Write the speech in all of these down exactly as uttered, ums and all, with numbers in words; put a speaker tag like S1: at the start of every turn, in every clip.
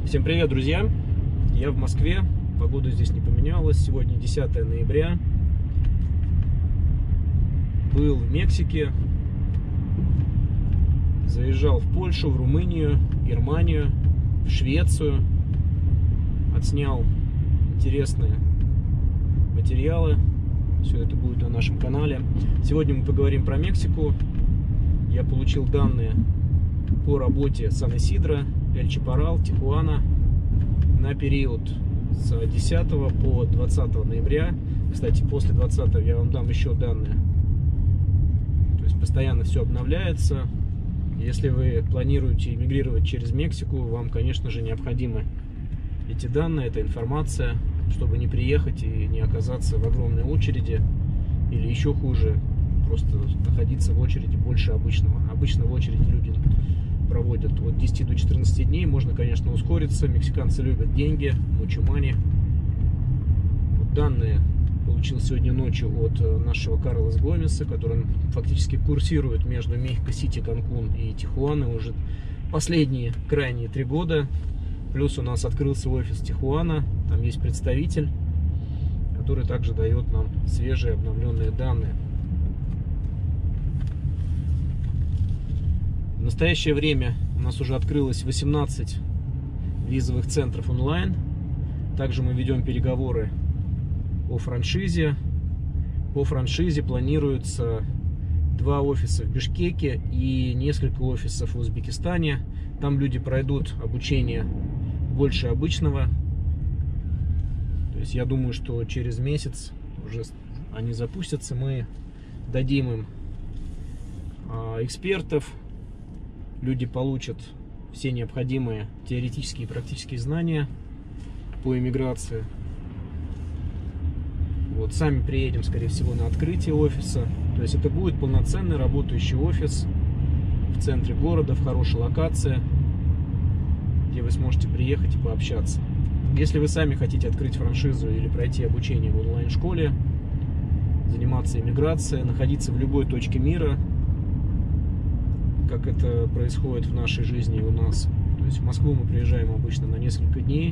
S1: Всем привет, друзья! Я в Москве, погода здесь не поменялась. Сегодня десятое ноября. Был в Мексике, заезжал в Польшу, в Румынию, Германию, в Швецию. Отснял интересные материалы. Все это будет на нашем канале. Сегодня мы поговорим про Мексику. Я получил данные по работе Сан-Исидро, Эль-Чапарал, Тихуана на период с десятого по двадцатое ноября. Кстати, после двадцатого я вам дам еще данные. То есть постоянно все обновляется. Если вы планируете эмигрировать через Мексику, вам, конечно же, необходимы эти данные, эта информация, чтобы не приехать и не оказаться в огромной очереди, или еще хуже, просто находиться в очереди больше обычного. Обычно в очереди люди проводят от десяти до четырнадцати дней. Можно, конечно, ускориться. Мексиканцы любят деньги, mucho money. Вот данные получил сегодня ночью от нашего Карлоса Гомеса, который фактически курсирует между Мехико-Сити, Канкун и Тихуаной уже последние крайние три года. Плюс у нас открылся офис Тихуана, там есть представитель, который также дает нам свежие обновленные данные. В настоящее время у нас уже открылось восемнадцать визовых центров онлайн. Также мы ведем переговоры о франшизе. По франшизе планируется два офиса в Бишкеке и несколько офисов в Узбекистане. Там люди пройдут обучение больше обычного. То есть я думаю, что через месяц уже они запустятся. Мы дадим им экспертов. Люди получат все необходимые теоретические и практические знания по иммиграции. Вот, сами приедем, скорее всего, на открытие офиса. То есть это будет полноценный работающий офис в центре города, в хорошей локации, где вы сможете приехать и пообщаться. Если вы сами хотите открыть франшизу или пройти обучение в онлайн-школе, заниматься иммиграцией, находиться в любой точке мира, как это происходит в нашей жизни у нас. То есть в Москву мы приезжаем обычно на несколько дней.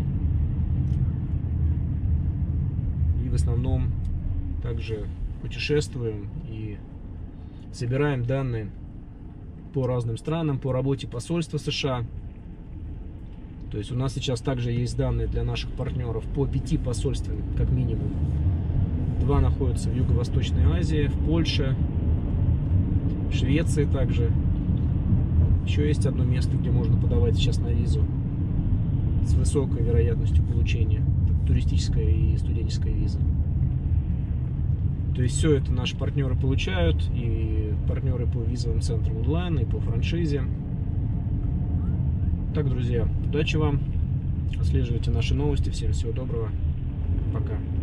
S1: И в основном также путешествуем и собираем данные по разным странам, по работе посольства США. То есть у нас сейчас также есть данные для наших партнеров по пяти посольствам, как минимум. Два находятся в Юго-Восточной Азии, в Польше, в Швеции также. Еще есть одно место, где можно подавать сейчас на визу с высокой вероятностью получения. Это туристическая и студенческая виза. То есть все это наши партнеры получают, и партнеры по визовым центрам онлайн, и по франшизе. Так, друзья, удачи вам, отслеживайте наши новости, всем всего доброго, пока.